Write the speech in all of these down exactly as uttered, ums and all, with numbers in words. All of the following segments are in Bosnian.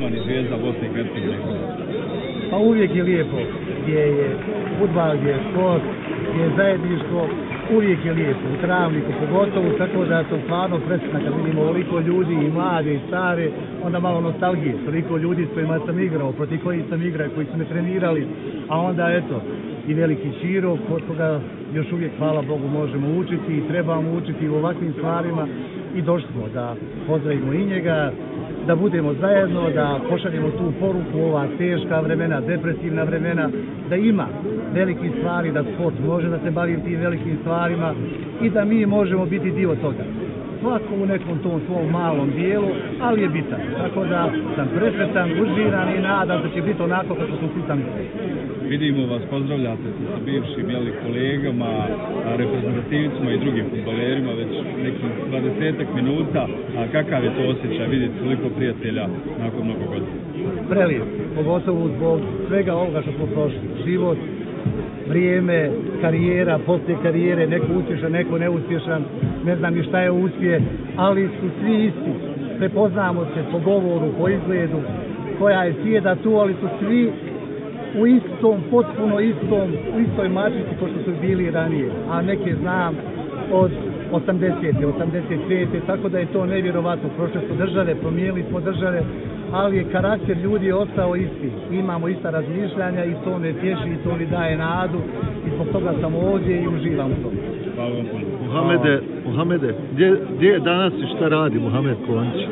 Partizan i Zvijezda Bosne i Hercegovine? Pa uvijek je lijepo, gdje je fudbal, gdje je sport, gdje je zajedništvo, uvijek je lijepo, u Travniku pogotovo, tako da sam stvarno presretan kad vidimo ovoliko ljudi i mlade i stare, onda malo nostalgije, toliko ljudi s kojima sam igrao, protiv kojih sam igrao, koji su me trenirali, a onda eto, i veliki Čiro, kod koga još uvijek, hvala Bogu, možemo učiti i trebamo učiti u ovakvim stvarima i došli smo da pozdravimo i njega, da budemo zajedno, da pošaljemo tu poruku ova teška vremena, depresivna vremena, da ima velikih stvari, da sport može da se bavi tim velikim stvarima i da mi možemo biti dio toga. Svako u nekom tom svom malom dijelu, ali je bitan. Tako da sam presretan, uživan i nadam da će biti onako kako smo svi sami. Vidimo vas, pozdravljate se sa bivšim jeli, kolegama, reprezentativcima i drugim fudbalerima već nekih dvadesetak minuta. A kakav je to osjećaj vidjeti toliko prijatelja nakon mnogo godina? Prelijep, pogotovo zbog svega ovoga što smo prošli. Život, vrijeme, karijera, poslije karijere, neko uspješan, neko neuspješan, ne znam ni šta je uspjeh, ali su svi isti. Prepoznamo se po govoru, po izgledu, koja je sjeda tu, ali su svi u istom, potpuno istom, u istoj matrici kao što su bili ranije, a neke znam od osamdesete, osamdeset pete, tako da je to nevjerovatno. Prošle su države, promijenili smo države, ali je karakter ljudi ostao isti. Imamo ista razmišljanja i to me tješi i to mi daje nadu i zbog toga sam ovdje i uživam u tome. Hvala vam puno. Muhamede, Muhamede, gdje, gdje je danas i šta radi Muhamed Konjić?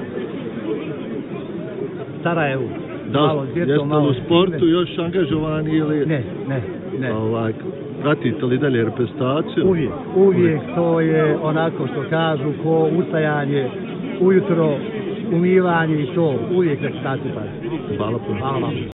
Sarajevu. Da, malo, jeste li u sportu još angažovani ili... Ne, ne, ne. Ovaj, pratite li dalje reprezentaciju? Uvijek, uvijek to je onako što kažu, ko ustajanje, ujutro, umivanje i to, uvijek reprezentaciju. Hvala puno. Hvala vam.